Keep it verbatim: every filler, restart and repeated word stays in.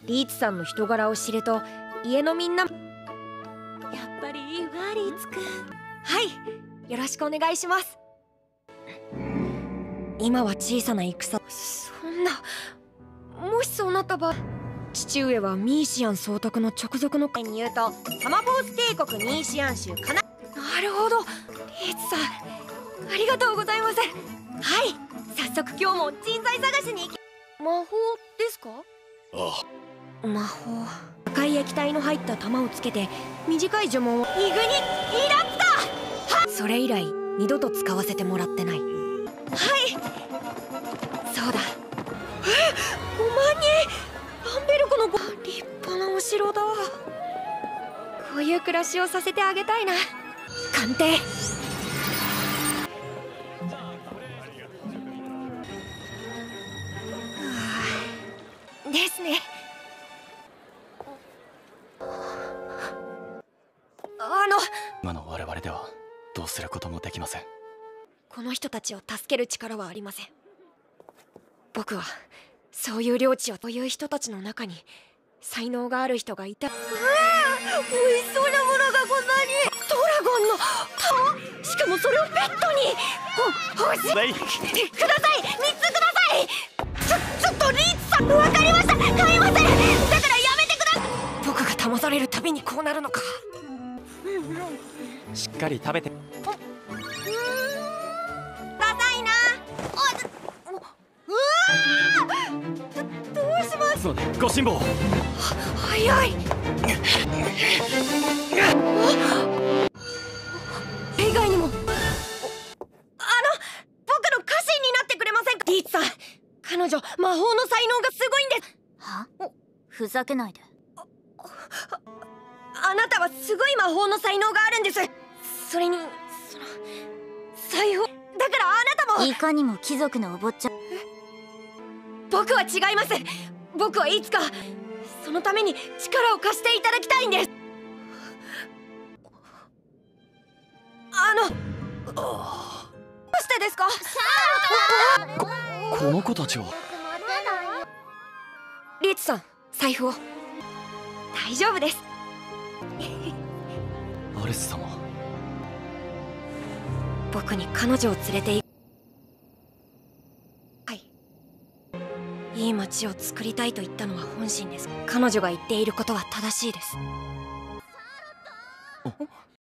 リーツさんの人柄を知ると家のみんな。やっぱりいいわリーツくん。 はい、よろしくお願いします。今は小さな戦。そんな、もしそうなった場合、父上はミーシアン総督の直属の会に言うとサマフォース帝国ミーシアン州かな。なるほど、リーツさんありがとうございます。はい、早速今日も人材探しに行き。魔法ですか？ ああ、魔法。赤い液体の入った玉をつけて短い呪文を。イグニ・イラッタ。それ以来二度と使わせてもらってない。はい、そうだ。え、ごまんにん。ランベルコのご立派なお城だ。こういう暮らしをさせてあげたいな。鑑定。ですね。あの今の我々ではどうすることもできません。 この人たちを助ける力はありません。僕はそういう領地を、そういう人たちの中に才能がある人がいた。うわあ、美味しそうなものがこんなに。ドラゴンの顔、しかもそれをペットに。ほ欲しい。ください、みっつください。ちょちょっとリーツさん、わかりました、買いません。だからやめてください。僕が騙されるたびにこうなるのか。 しっかり食べて。 くださいな。どうします？ のでご辛抱。 早い。以外にも、あの僕の家臣になってくれませんか？リーツさん、彼女魔法の才能がすごいんです。 は？ふざけないで。 あ, あなたはすごい魔法の才能があるんです。それにその裁縫だからあなたも。 いかにも貴族のお坊ちゃん。 僕は違います。僕はいつかそのために力を貸していただきたいんです。あのどうしてですか？ こ, この子たちは。 リーツさん、財布を。大丈夫です。 アレス様、 僕に彼女を連れて行く。はい、いい街を作りたいと言ったのは本心です。彼女が言っていることは正しいです。